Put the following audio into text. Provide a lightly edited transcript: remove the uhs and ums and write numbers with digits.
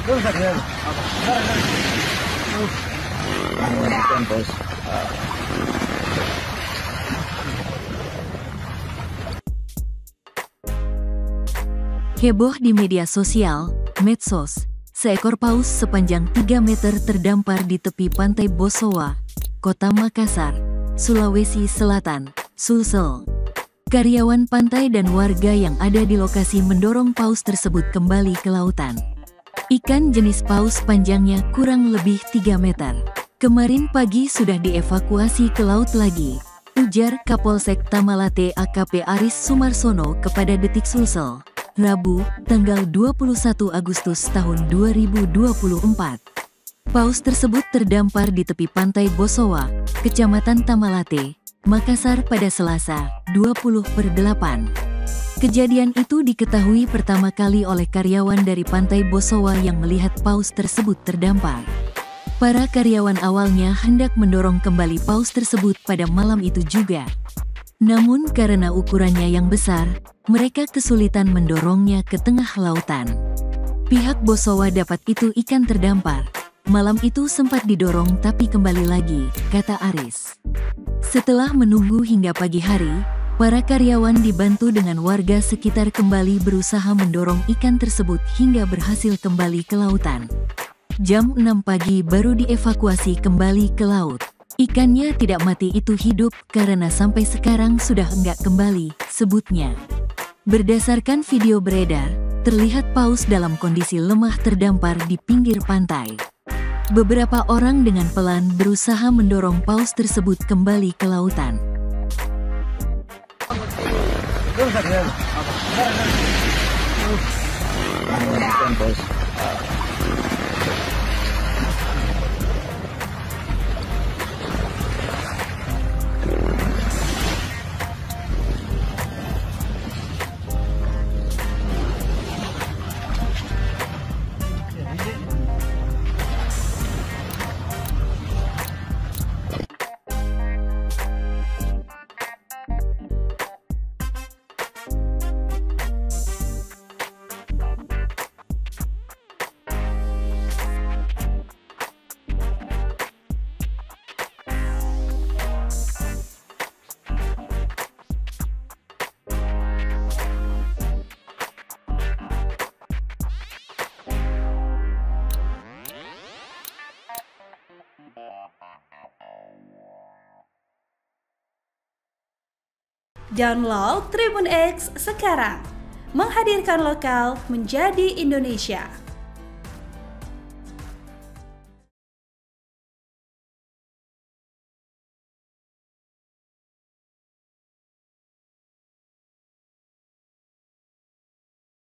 Heboh di media sosial, medsos, seekor paus sepanjang 3 meter terdampar di tepi pantai Bosowa, Kota Makassar, Sulawesi Selatan, Sulsel. Karyawan pantai dan warga yang ada di lokasi mendorong paus tersebut kembali ke lautan. Ikan jenis paus panjangnya kurang lebih 3 meter. Kemarin pagi sudah dievakuasi ke laut lagi, ujar Kapolsek Tamalate AKP Aris Sumarsono kepada Detik Sulsel, Rabu, tanggal 21 Agustus tahun 2024. Paus tersebut terdampar di tepi pantai Bosowa, Kecamatan Tamalate, Makassar pada Selasa, 20/8. Kejadian itu diketahui pertama kali oleh karyawan dari pantai Bosowa yang melihat paus tersebut terdampar. Para karyawan awalnya hendak mendorong kembali paus tersebut pada malam itu juga. Namun karena ukurannya yang besar, mereka kesulitan mendorongnya ke tengah lautan. Pihak Bosowa dapat itu ikan terdampar. Malam itu sempat didorong tapi kembali lagi, kata Aris. Setelah menunggu hingga pagi hari, para karyawan dibantu dengan warga sekitar kembali berusaha mendorong ikan tersebut hingga berhasil kembali ke lautan. Jam 6 pagi baru dievakuasi kembali ke laut. Ikannya tidak mati itu hidup karena sampai sekarang sudah enggak kembali, sebutnya. Berdasarkan video beredar, terlihat paus dalam kondisi lemah terdampar di pinggir pantai. Beberapa orang dengan pelan berusaha mendorong paus tersebut kembali ke lautan. Download Tribun X sekarang, menghadirkan lokal menjadi Indonesia.